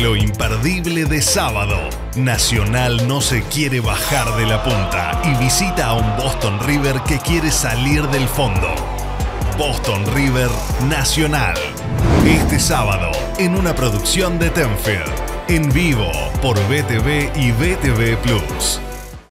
Lo imperdible de sábado. Nacional no se quiere bajar de la punta y visita a un Boston River que quiere salir del fondo. Boston River Nacional. Este sábado, en una producción de Tenfield. En vivo por BTV y BTV Plus.